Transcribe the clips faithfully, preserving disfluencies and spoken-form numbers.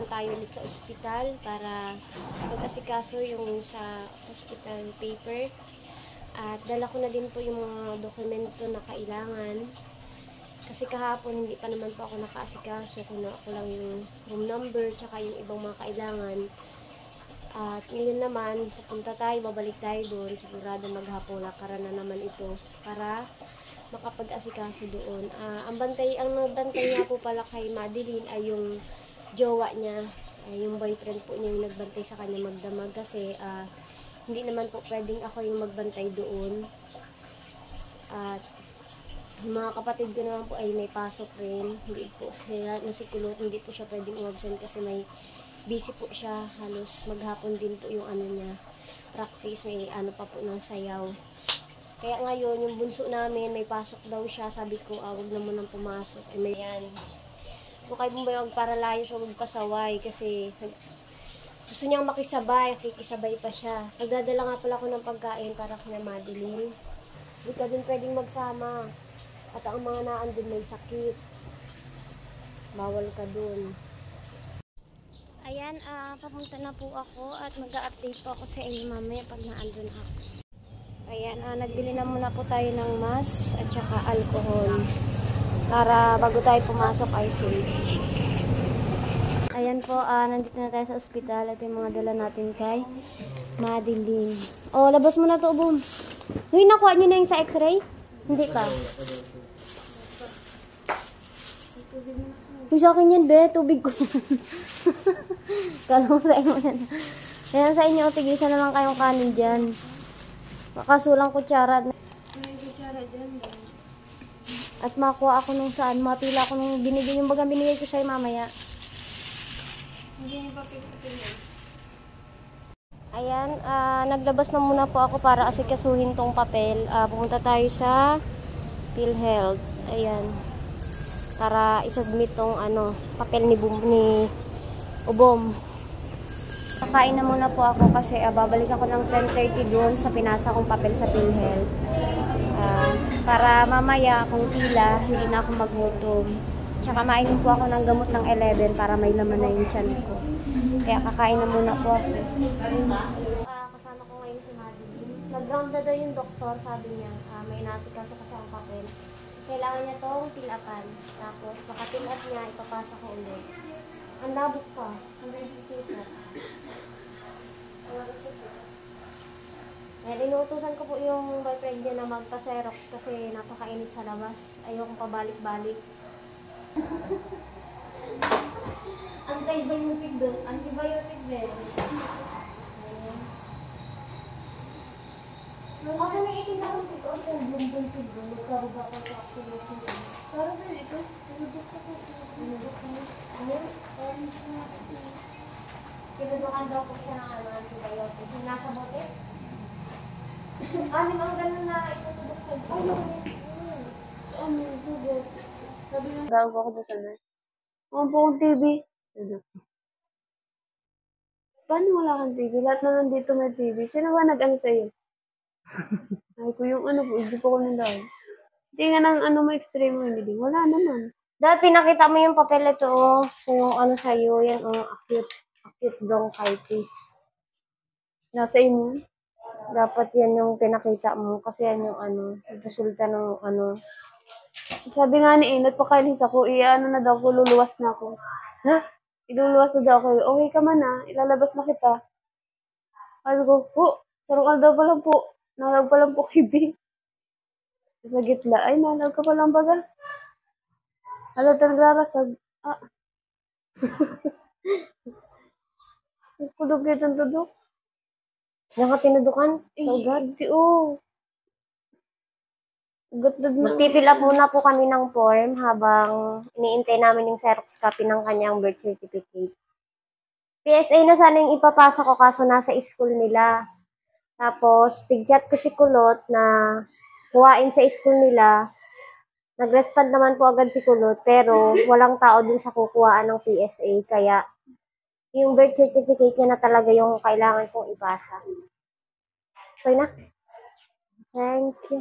tayo ulit sa ospital para mag-asikaso yung sa hospital paper. At dala ko na din po yung mga dokumento na kailangan. Kasi kahapon hindi pa naman po ako nakaasikaso. Kuno ako lang yung room number tsaka yung ibang mga kailangan. At ngayon naman, pupunta tayo, babalik tayo doon. Sigurado maghapon lakara na naman ito para makapag-asikaso doon. Uh, ang bantay, ang nagbantay nga po pala kay Madeline ay yung jowa niya. Ay, yung boyfriend po niya yung nagbantay sa kanya magdamag kasi uh, hindi naman po pwedeng ako yung magbantay doon. At yung mga kapatid ko naman po ay may pasok rin. Hindi po sila, nasikulot, hindi po siya pwedeng umabsent kasi may busy po siya. Halos maghapon din po yung ano niya, practice, may ano pa po ng sayaw. Kaya ngayon, yung bunso namin, may pasok daw siya. Sabi ko, ah, wag na munang pumasok. Ay, may yan. Kung kayo mong bayag para layas, wag magpasaway. Kasi gusto niyang makisabay, kikisabay pa siya. Nagdadala nga pala ako ng pagkain para kina Madeline. Hindi ka din pwedeng magsama. At ang mga naandun may sakit. Bawal ka dun. Ayan, uh, papunta na po ako at mag-update po ako sa inyo mamaya pag naandun ako. Ayan, uh, nagbili na muna po tayo ng mask at saka alcohol para bago tayo pumasok ay safe. Ayan po, uh, nandito na tayo sa ospital at yung mga dala natin kay Madeline. Oh, labas mo na to, boom. Uy, nakuha nyo na yung sa x-ray? Hindi pa. Uy, sa akin yan, be. Tubig ko. Kalong sa inyo na. Ayan sa inyo, tigisan na lang kayong kanin dyan. Makasulang kutsara. May kutsara dyan. At makuha ako nung saan. Mapila ako nung binigay yung bagang binigay ko sa'yo mamaya. Hindi yung papil-papil. Ayan, uh, naglabas na muna po ako para asikasuhin tong papel. Uh, pumunta tayo sa PhilHealth. Ayan. Para isubmit tong ano, papel ni, Bum, ni Ubom. Kakain na muna po ako kasi uh, babalik ako ng ten thirty doon sa pinasa kong papel sa PhilHealth. Uh, para mamaya kung tila, hindi na ako maghutom. Tsaka mainom po ako ng gamot ng eleven para may laman na yung tiyan ko. Kaya kakain na muna po ako. Uh, kasama ko ngayon si Madeline. Nag-ground na daw yung doktor, sabi niya. Uh, may nasikaso kasi ang papel. Kailangan niya itong tilapan. Tapos, makatilat niya, ipapasa ko ulit. Ang labot pa. Ang resisito. Ayan, inuutusan ko po yung boyfriend niya na magpa-Xerox kasi napakainit sa labas. Ayokong pabalik-balik. Antibiotic doon. Antibiotic din. Kasi may itin na kong ito. Ito yung blum-blum-blum doon. Nagkaruga ko sa oxygen. Parang din ito. Pinudok ko po. Pinudok ko. Pinudukan daw po siya ng ano, antibiotic. Yung nasa bote. Anim ang ganun na itutudok sa bote. Ano? Ano? Sugot. Sabi nga. Tawag ako doon sa nurse. Ang po kong T V. Paano wala kang T V? Lahat na nandito may T V. Sino ba nag-ano sa'yo? Ay ko yung ano po, hindi po ko nandaan. Hindi nga ng ano mo extreme mo, hindi. Wala naman. Dahil pinakita mo yung papel ito, oh, kung ano sa'yo, yan, oh, acute, acute bronchitis. Nasa inyo. Dapat yan yung pinakita mo, kasi yan yung ano, resulta ng ano. Sabi nga ni Inot, pakailis ako, i-ano na daw ko, luluwas na ako. Ha? Iluluwas na daw ako, okay ka man ha, ilalabas na kita. Sabi ko, po, sarungal daw pa lang po. Nalag pa lang po kay B. Sa gitla, ay, nalag ka pa lang baga. Halata nagrarasag. Ah. Kudog kitang tudok. Yan ka tinudukan? So God. Hindi, oh. Magpipil up muna po kami ng form habang iniintay namin yung Xerox copy ng kanyang birth certificate. P S A na sana yung ipapasa ko kaso nasa school nila. Tapos, tig-chat ko si Kulot na kuhain sa school nila. Nag-respond naman po agad si Kulot pero walang tao din sa kukuhaan ng P S A. Kaya, yung birth certificate niya na talaga yung kailangan kong ipasa. Okay na? Thank you.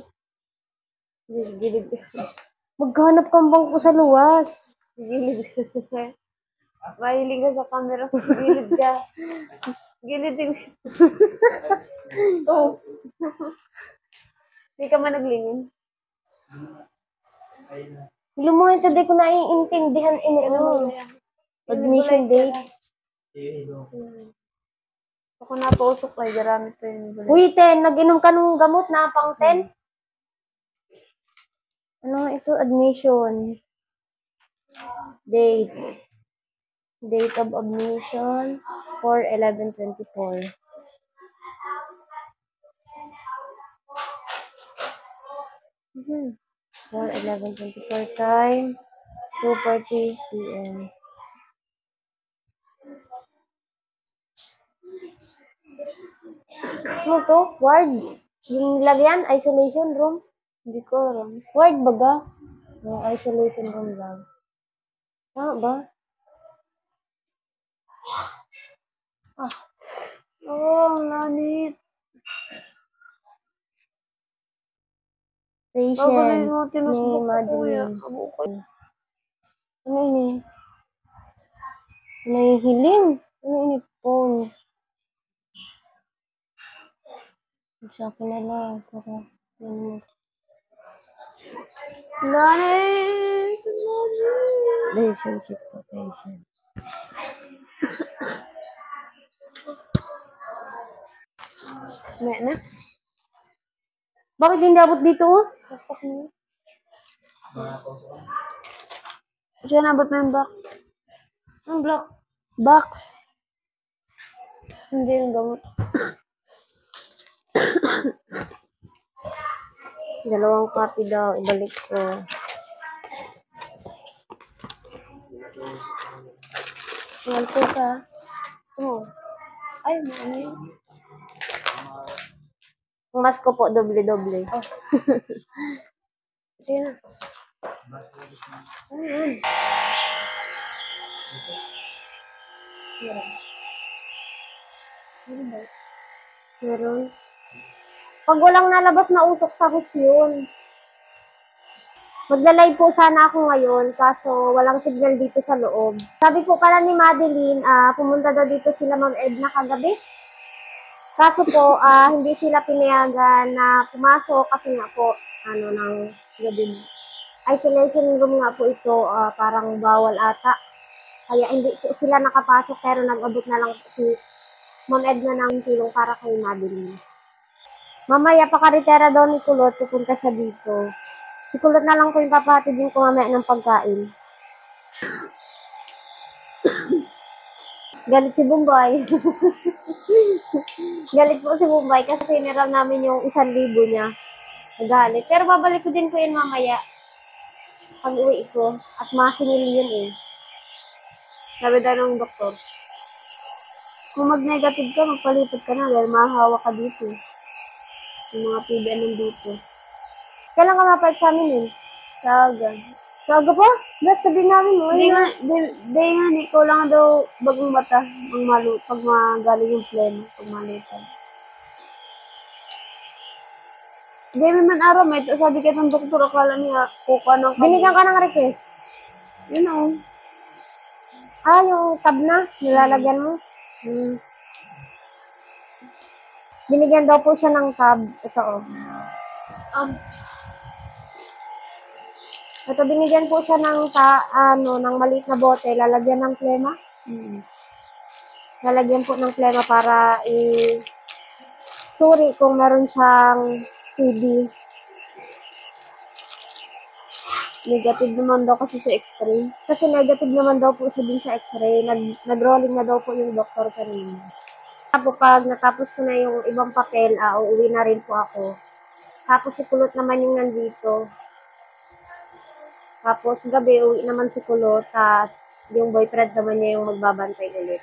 Maghanap kang bangko sa luwas. Mahilig ka sa camera. Gilid ka. Gilid din. Oo. Hindi ka man naglingin. Lumungan ito, di ko naiintindihan ini ano. Admission date. Ako napausok ay garamit pa yung bulay. Uy, ten, nag-inom ka nung gamot na pang ten? Ano ito? Admission. Days. Date of admission for eleven twenty-four. Mm-hmm. For eleven twenty-four time, two forty p m Ano to? Ward? Yung lagyan? Isolation room? Hindi ko alam. Ward baga? Yung isolation room lang. Tama ba? Ah. Oh, ang lanit. Patient mo, ni tinusbok ko, kuya. Madeline. Abo ko. Ano ini? Nahihiling. Ano ini? Phone. Sa akin na lang. Para, um, Lanit. relationship to patient. May na. Bakit hindi abot dito? Oh? Saksak mo. Siya nabot mo yung box. Ang block. Box. Hindi yung gamot. Dalawang copy daw. Ibalik ko. Ngalto ka. Oo. Oh. Ay, ano yun? Ang mas ko po, doble-doble. Oh. Sige na. Ayan. Meron. Meron. Pag walang nalabas na usok sa yun. Magla-live po sana ako ngayon, kaso walang signal dito sa loob. Sabi po pala ni Madeline, uh, pumunta daw dito sila Ma'am Edna kagabi. Kaso po, uh, hindi sila pinayagan na pumasok kasi nga po, ano, ng gabi. Isolation room nga po ito, uh, parang bawal ata. Kaya hindi po sila nakapasok, pero nag-abot na lang po si Ma'am Edna ng tulong para kay Madeline. Mamaya, pakaritera daw ni Kulot, pupunta siya dito. Si Kulot na lang po yung papahatid ko mamaya ng pagkain. Galit si Bombay. Galit po si Bombay kasi piniram namin yung isang libo niya. Galit. Pero babalik ko din po yun mamaya. Pag uwi ko. At masingil yun eh. Sabi daw ng doktor, kung mag-negative ka, magpalipat ka na dahil mahahawa ka dito. Yung mga P B N nandito. Kailan ka mapa-examine eh? Sa agad. Sa aga pa? Ba't sabihin namin mo? Di nga, di, di nga, di ko lang daw bagong mata ang malu, pag magaling yung pleno, pag malitan. Di man araw, may sabi kayo ng doktor, akala niya, kuka ng Binigyan ka ng request? Yun o. Ah, yung tab na? Nilalagyan mo? Hmm. Binigyan daw po siya ng tab. Ito o. Um, Ito, binigyan po siya ng, ta, ano, ng maliit na bote. Lalagyan ng plema. hmm. Lalagyan po ng plema para i- suri kung meron siyang T B. Negative naman daw kasi sa x-ray. Kasi negative naman daw po siya din sa x-ray. Nag, nag-rolling na daw po yung doktor kanina. Tapos pag natapos ko na yung ibang papel, ah, uuwi na rin po ako. Tapos si Kulot naman yung nandito. Tapos gabi, uwi naman si Kulot. At yung boyfriend naman niya yung magbabantay ulit.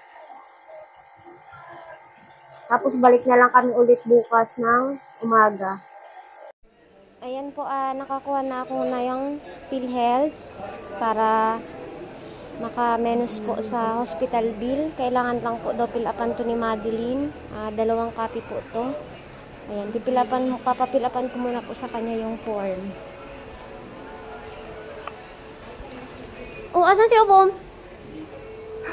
Tapos balik na lang kami ulit bukas ng umaga. Ayan po, ah, nakakuha na ako na yung PhilHealth para maka-menos po sa hospital bill. Kailangan lang po daw pilapan to ni Madeline. Ah, dalawang copy po to. Ayan, pipilapan, papapilapan ko muna po sa kanya yung form. Oh, asan si Obom?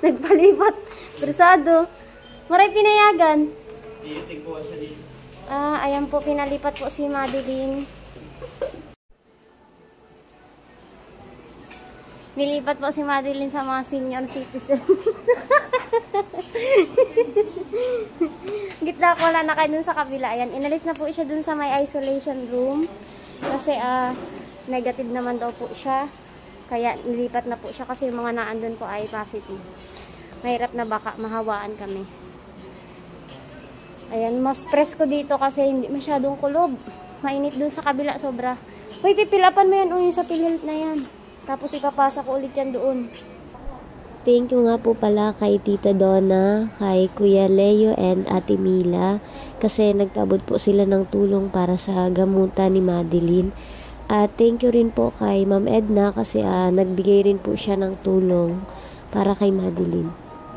Nagpalipat. Bersado. Maray pinayagan. Iiting po siya dito. Ah, ayan po, pinalipat po si Madeline. Nilipat po si Madeline sa mga senior citizen. Gitla ko lang na kayo dun sa kabila. Ayan, inalis na po siya dun sa may isolation room. Kasi ah, negative naman daw po siya. Kaya nilipat na po siya kasi yung mga naandun po ay positive. Mahirap na baka mahawaan kami. Ayan, mas presko dito kasi hindi masyadong kulob. Mainit dun sa kabila, sobra. Uy, pipilapan mo yan, uy, sa PhilHealth na yan. Tapos ipapasa ko ulit yan doon. Thank you nga po pala kay Tita Donna, kay Kuya Leo and Ate Mila kasi nagtabod po sila ng tulong para sa gamutan ni Madeline. At thank you rin po kay Ma'am Edna kasi uh, nagbigay rin po siya ng tulong para kay Madeline.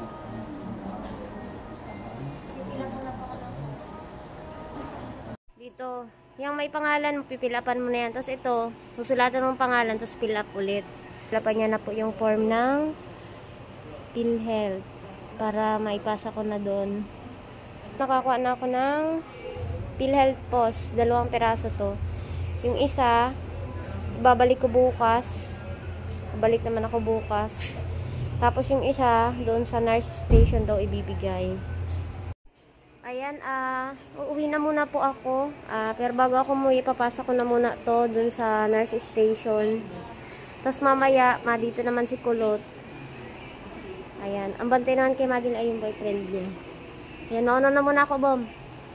Dito, yung may pangalan, pipilapan mo na yan. Tapos ito, susulatan mong pangalan, tapos fill up ulit. Pilapan niya na po yung form ng PhilHealth para maipasa ko na doon. Nakakuha na ako ng PhilHealth Post, dalawang piraso to. Yung isa, babalik ko bukas. Babalik naman ako bukas. Tapos yung isa, doon sa nurse station daw ibibigay. Ayan, ah, uh, uuwi na muna po ako. Uh, pero bago ako umuwi, papasok ko na muna to doon sa nurse station. Tapos mamaya, ma, dito naman si Kulot. Ayan, ang bantay naman kay Madeline ay yung boyfriend niya. Ayan, mauna na muna ako, Bom.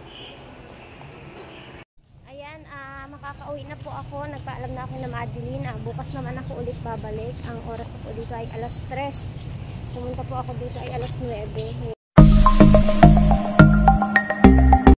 Ayan, ah, makakauwi na po ako. Nagpaalam na ako na Madeline. Ah, bukas naman ako ulit babalik. Ang oras na po dito ay alas tres. Pumunta po ako dito ay alas nuwebe.